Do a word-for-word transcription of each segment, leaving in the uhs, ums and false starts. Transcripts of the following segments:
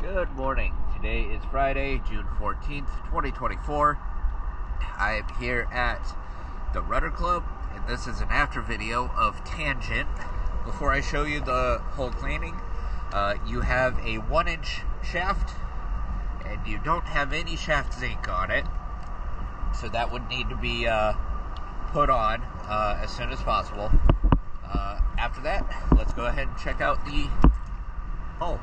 Good morning. Today is Friday, June fourteenth, twenty twenty-four. I'm here at the Rudder Club, and this is an after video of Tangent. Before I show you the whole cleaning, uh, you have a one inch shaft, and you don't have any shaft zinc on it, so that would need to be uh, put on uh, as soon as possible. Uh, after that, let's go ahead and check out the hull.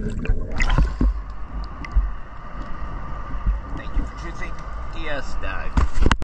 Thank you for choosing D S Dive.